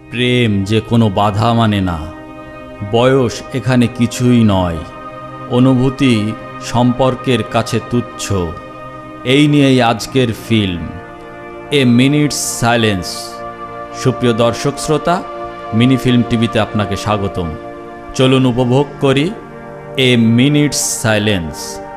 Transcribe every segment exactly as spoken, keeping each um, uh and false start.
প্রেম যে কোনো বাধা মানে না, বয়স এখানে কিছুই নয়, অনুভূতি সম্পর্কের কাছে তুচ্ছ। এই নিয়েই আজকের ফিল্ম এ মিনিটস সাইলেন্স। সুপ্রিয় দর্শক শ্রোতা, মিনি ফিল্ম টিভিতে আপনাকে স্বাগতম। চলুন উপভোগ করি এ মিনিটস সাইলেন্স।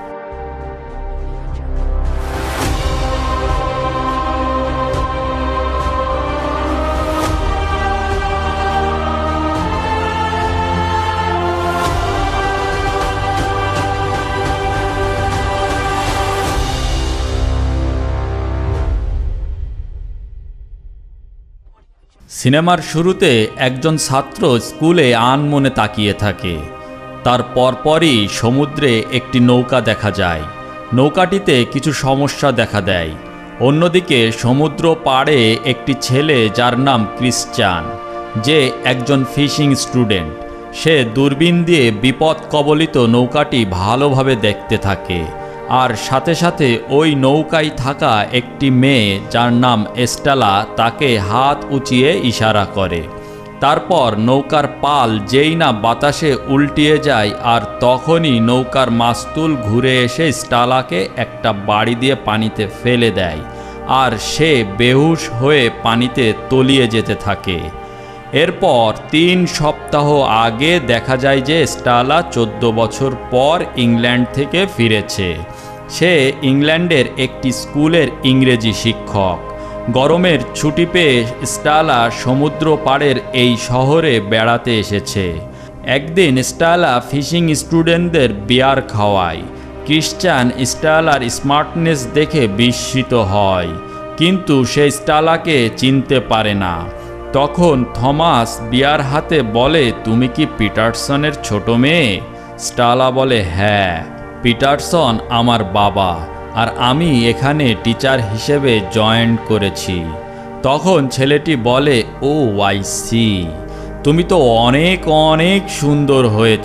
সিনেমার শুরুতে একজন ছাত্র স্কুলে আনমনে তাকিয়ে থাকে। তার পরপরই সমুদ্রে একটি নৌকা দেখা যায়। নৌকাটিতে কিছু সমস্যা দেখা দেয়। অন্যদিকে সমুদ্র পাড়ে একটি ছেলে, যার নাম ক্রিশ্চান, যে একজন ফিশিং স্টুডেন্ট, সে দূরবীন দিয়ে বিপদ কবলিত নৌকাটি ভালোভাবে দেখতে থাকে। আর সাথে সাথে ওই নৌকায় থাকা একটি মেয়ে, যার নাম স্টেলা, তাকে হাত উঁচিয়ে ইশারা করে। তারপর নৌকার পাল যেই না বাতাসে উল্টিয়ে যায়, আর তখনই নৌকার মাস্তুল ঘুরে এসে স্টেলাকে একটা বাড়ি দিয়ে পানিতে ফেলে দেয়, আর সে বেহুশ হয়ে পানিতে তলিয়ে যেতে থাকে। এরপর তিন সপ্তাহ আগে দেখা যায় যে স্টেলা চোদ্দ বছর পর ইংল্যান্ড থেকে ফিরেছে। সে ইংল্যান্ডের একটি স্কুলের ইংরেজি শিক্ষক। গরমের ছুটি পেয়ে স্টেলা সমুদ্র পাড়ের এই শহরে বেড়াতে এসেছে। একদিন স্টেলা ফিশিং স্টুডেন্টদের বিয়ার খাওয়ায়। ক্রিশ্চান স্টেলার স্মার্টনেস দেখে বিস্মিত হয়, কিন্তু সে স্টেলাকে চিনতে পারে না। তখন থমাস বিয়ার হাতে বলে, তুমি কি পিটারসনের ছোট মেয়ে? স্টেলা বলে, হ্যাঁ, পিটারসন আমার বাবা, আর আমি এখানে টিচার হিসেবে জয়েন করেছি। তখন ছেলেটি বলে, ও আই সি, তুমি তো অনেক অনেক সুন্দর হয়েছ।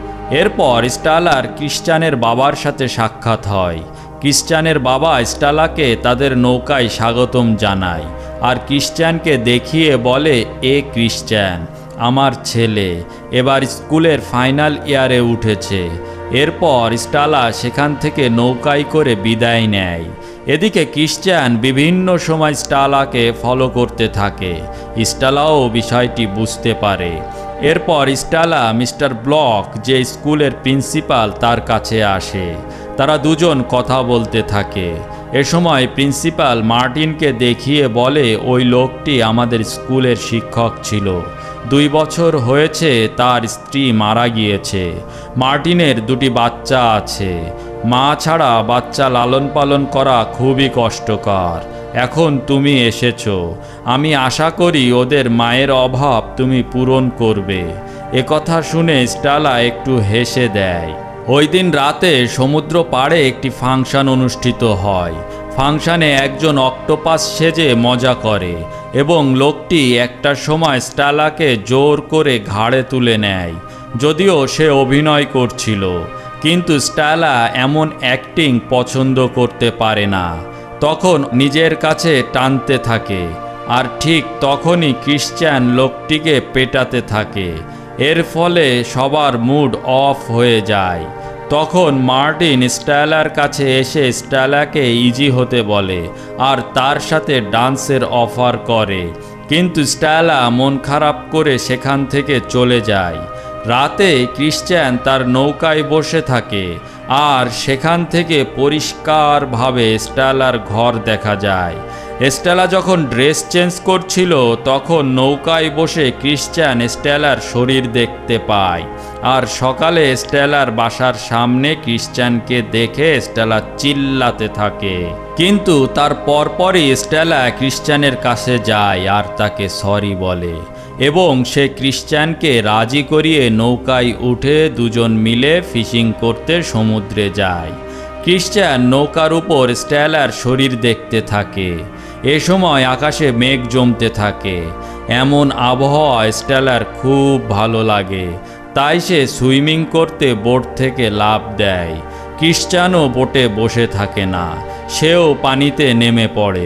এরপর স্টেলার ক্রিশ্চানের বাবার সাথে সাক্ষাৎ হয়। ক্রিশ্চানের বাবা স্টেলাকে তাদের নৌকায় স্বাগতম জানায়, আর ক্রিশ্চানকে দেখিয়ে বলে, এ ক্রিশ্চান, আমার ছেলে এবার স্কুলের ফাইনাল ইয়ারে উঠেছে। এরপর স্টেলা সেখান থেকে নৌকায় করে বিদায় নেয়। এদিকে ক্রিশ্চান বিভিন্ন সময় স্টেলাকে ফলো করতে থাকে। স্টেলাও বিষয়টি বুঝতে পারে। এরপর স্টেলা মিস্টার ব্লক, যে স্কুলের প্রিন্সিপাল, তার কাছে আসে। তারা দুজন কথা বলতে থাকে। এ সময় প্রিন্সিপাল মার্টিনকে দেখিয়ে বলে, ওই লোকটি আমাদের স্কুলের শিক্ষক ছিল। দুই বছর হয়েছে তার স্ত্রী মারা গিয়েছে। মার্টিনের দুটি বাচ্চা আছে। মা ছাড়া বাচ্চা লালন পালন করা খুবই কষ্টকর। এখন তুমি এসেছো, আমি আশা করি ওদের মায়ের অভাব তুমি পূরণ করবে। একথা শুনে স্টেলা একটু হেসে দেয়। ওই দিন রাতে সমুদ্র পাড়ে একটি ফাংশন অনুষ্ঠিত হয়। ফাংশনে একজন অক্টোপাস সেজে মজা করে, এবং লোকটি একটা সময় স্টেলাকে জোর করে ঘাড়ে তুলে নেয়। যদিও সে অভিনয় করছিল, কিন্তু স্টেলা এমন অ্যাক্টিং পছন্দ করতে পারে না। তখন নিজের কাছে টানতে থাকে, আর ঠিক তখনই ক্রিশ্চান লোকটিকে পেটাতে থাকে। এর ফলে সবার মুড অফ হয়ে যায়। তখন মার্টিন স্টেলার কাছে এসে স্টেলাকে ইজি হতে বলে, আর তার সাথে ডান্সের অফার করে, কিন্তু স্টেলা মন খারাপ করে সেখান থেকে চলে যায়। রাতে ক্রিশ্চান তার নৌকায় বসে থাকে, আর সেখান থেকে পরিষ্কারভাবে স্টেলার ঘর দেখা যায়। স্টেলা যখন ড্রেস চেঞ্জ করছিল, তখন নৌকায় বসে ক্রিশ্চান স্টেলার শরীর দেখতে পায়। আর সকালে স্টেলার বাসার সামনে ক্রিশ্চানকে দেখে স্টেলা চিল্লাতে থাকে। কিন্তু তার পরপরই স্টেলা ক্রিশ্চানের কাছে যায় আর তাকে সরি বলে, এবং সে ক্রিশ্চানকে রাজি করিয়ে নৌকায় উঠে দুজন মিলে ফিশিং করতে সমুদ্রে যায়। ক্রিশ্চান নৌকার উপর স্টেলার শরীর দেখতে থাকে। এ সময় আকাশে মেঘ জমতে থাকে। এমন আবহাওয়া স্টেলার খুব ভালো লাগে, তাই সে সুইমিং করতে বোট থেকে লাফ দেয়। ক্রিশ্চানও বোটে বসে থাকে না, সেও পানিতে নেমে পড়ে।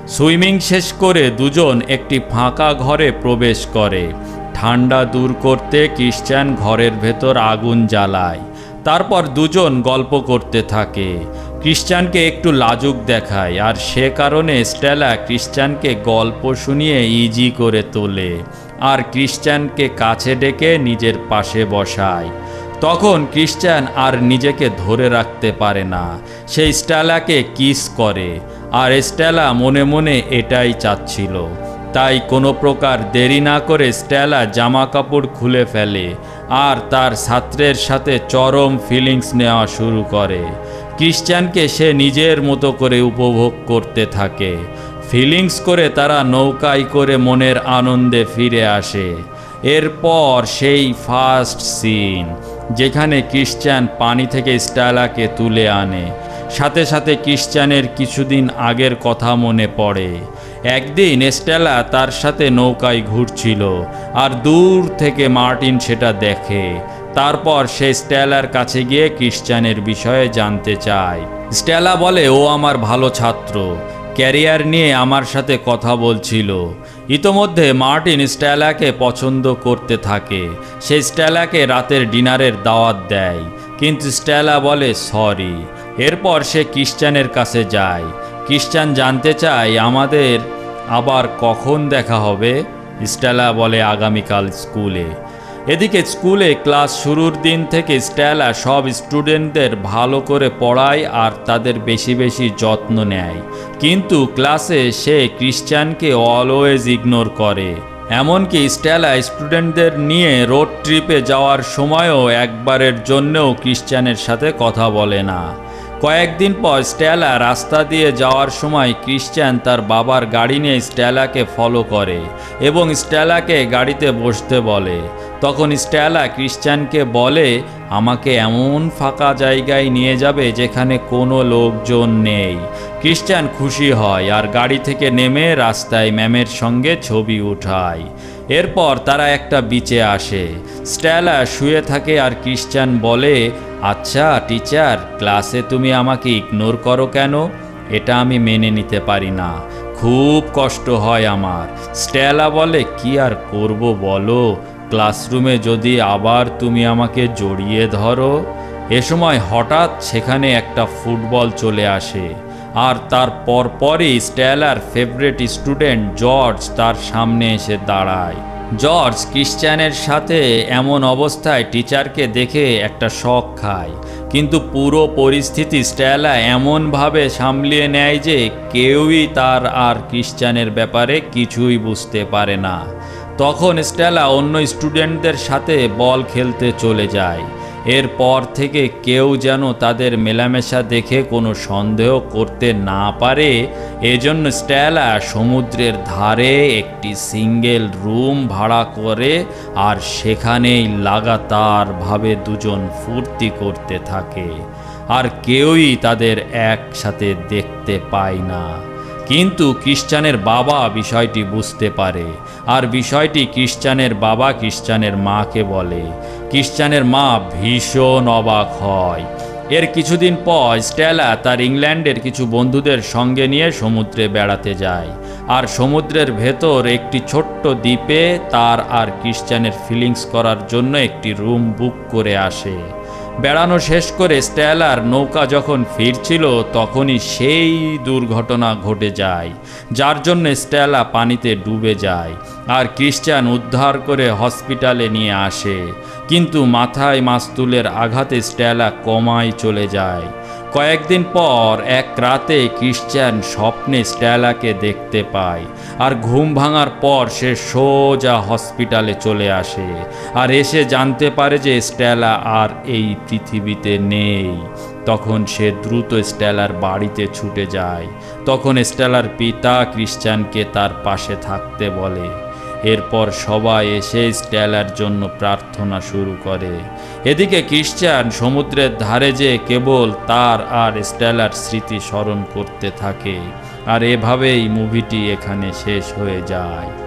সুইমিং শেষ করে দুজন একটি ফাঁকা ঘরে প্রবেশ করে। ঠান্ডা দূর করতে ক্রিশ্চিয়ান ঘরের ভেতর আগুন জ্বালায়। তারপর দুজন গল্প করতে থাকে। ক্রিশ্চিয়ানকে একটু লাজুক দেখায়, আর সে কারণে স্টেলা ক্রিশ্চিয়ানকে গল্প শুনিয়ে ইজি করে তোলে আর ক্রিশ্চিয়ানকে কাছে ডেকে নিজের পাশে বসায়। তখন ক্রিশ্চিয়ান আর নিজেকে ধরে রাখতে পারে না, সে স্টেলাকে কিস করে। আর স্টেলা মনে মনে এটাই চাচ্ছিল। তাই কোনো প্রকার দেরি না করে স্টেলা জামা কাপড় খুলে ফেলে আর তার ছাত্রের সাথে চরম ফিলিংস নেওয়া শুরু করে। ক্রিশ্চিয়ানকে সে নিজের মতো করে উপভোগ করতে থাকে। ফিলিংস করে তারা নৌকায় করে মনের আনন্দে ফিরে আসে। এরপর সেই ফার্স্ট সিন, যেখানে ক্রিশ্চিয়ান পানি থেকে স্টেলাকে তুলে আনে। সাথে সাথে ক্রিশ্চিয়ানের কিছুদিন আগের কথা মনে পড়ে। একদিন স্টেলা তার সাথে নৌকায় ঘুরছিল আর দূর থেকে মার্টিন সেটা দেখে। তারপর সে স্টেলার কাছে গিয়ে ক্রিশ্চিয়ানের বিষয়ে জানতে চায়। স্টেলা বলে ও আমার ভালো ছাত্র, ক্যারিয়ার নিয়ে আমার সাথে কথা বলছিল। ইতোমধ্যে মার্টিন স্টেলাকে পছন্দ করতে থাকে। সে স্টেলাকে রাতের ডিনারের দাওয়াত দেয়, কিন্তু স্টেলা বলে সরি। এরপর সে ক্রিশ্চিয়ানের কাছে যায়। ক্রিশ্চিয়ান জানতে চায় আমাদের আবার কখন দেখা হবে। স্টেলা বলে আগামীকাল স্কুলে। এদিকে স্কুলে ক্লাস শুরুর দিন থেকে স্টেলা সব স্টুডেন্টদের ভালো করে পড়ায় আর তাদের বেশি বেশি যত্ন নেয়, কিন্তু ক্লাসে সে ক্রিশ্চিয়ানকে অলওয়েজ ইগনোর করে। এমনকি স্টেলা স্টুডেন্টদের নিয়ে রোড ট্রিপে যাওয়ার সময়ও একবারের জন্যও ক্রিশ্চিয়ানের সাথে কথা বলে না। কয়েকদিন পর স্টেলা রাস্তা দিয়ে যাওয়ার সময় ক্রিশ্চিয়ান তার বাবার গাড়ি নিয়ে স্টেলাকে ফলো করে এবং স্টেলাকে গাড়িতে বসতে বলে। তখন স্টেলা ক্রিশ্চিয়ানকে বলে আমাকে এমন ফাঁকা জায়গায় নিয়ে যাবে যেখানে কোনো লোকজন নেই। ক্রিশ্চিয়ান খুশি হয় আর গাড়ি থেকে নেমে রাস্তায় ম্যামের সঙ্গে ছবি উঠায়। এরপর তারা একটা বিচে আসে। স্টেলা শুয়ে থাকে আর ক্রিশ্চিয়ান বলে আচ্ছা টিচার, ক্লাসে তুমি আমাকে ইগনোর করো কেন? এটা আমি মেনে নিতে পারি না, খুব কষ্ট হয় আমার। স্টেলা বলে কি আর করব বলো, ক্লাসরুমে যদি আবার তুমি আমাকে জড়িয়ে ধরো। এ সময় হঠাৎ সেখানে একটা ফুটবল চলে আসে আর তার পরপরই স্টেলার ফেভারিট স্টুডেন্ট জর্জ তার সামনে এসে দাঁড়ায়। জর্জ ক্রিশ্চিয়ানের সাথে এমন অবস্থায় টিচারকে দেখে একটা শক খায়, কিন্তু পুরো পরিস্থিতি স্টেলা এমনভাবে সামলিয়ে নেয় যে কেউই তার আর ক্রিশ্চিয়ানের ব্যাপারে কিছুই বুঝতে পারে না। তখন স্টেলা অন্য স্টুডেন্টদের সাথে বল খেলতে চলে যায়। এরপর থেকে কেউ যেন তাদের মেলামেশা দেখে কোনো সন্দেহ করতে না পারে, এজন্য স্টেলা সমুদ্রের ধারে একটি সিঙ্গেল রুম ভাড়া করে আর সেখানেই লাগাতারভাবে দুজন ফুর্তি করতে থাকে, আর কেউই তাদের একসাথে দেখতে পায় না। কিন্তু ক্রিশ্চিয়ানের বাবা বিষয়টি বুঝতে পারে, আর বিষয়টি ক্রিশ্চিয়ানের বাবা ক্রিশ্চিয়ানের মাকে বলে। ক্রিশ্চিয়ানের মা ভীষণ অবাক হয়। এর কিছুদিন পর স্টেলা তার ইংল্যান্ডের কিছু বন্ধুদের সঙ্গে নিয়ে সমুদ্রে বেড়াতে যায়, আর সমুদ্রের ভেতর একটি ছোট্ট দ্বীপে তার আর ক্রিশ্চিয়ানের ফিলিংস করার জন্য একটি রুম বুক করে আসে। বেড়ানো শেষ করে স্টেলার নৌকা যখন ফিরছিল তখনই সেই দুর্ঘটনা ঘটে যায়, যার জন্য স্টেলা পানিতে ডুবে যায় আর ক্রিশ্চিয়ান উদ্ধার করে হসপিটালে নিয়ে আসে। কিন্তু মাথায় মাস্তুলের আঘাতে স্টেলা কোমায় চলে যায়। কয়েকদিন পর এক রাতে ক্রিশ্চিয়ান স্বপ্নে স্টেলাকে দেখতে পায়, আর ঘুম ভাঙার পর সে সোজা হসপিটালে চলে আসে আর এসে জানতে পারে যে স্টেলা আর এই পৃথিবীতে নেই। তখন সে দ্রুত স্টেলার বাড়িতে ছুটে যায়। তখন স্টেলার পিতা ক্রিশ্চিয়ানকে তার পাশে থাকতে বলে। এরপর সবাই এসে স্টেলার জন্য প্রার্থনা শুরু করে। এদিকে ক্রিশ্চিয়ান সমুদ্রের ধারে যে কেবল তার আর স্টেলার স্মৃতি স্মরণ করতে থাকে। আর এভাবেই মুভিটি এখানে শেষ হয়ে যায়।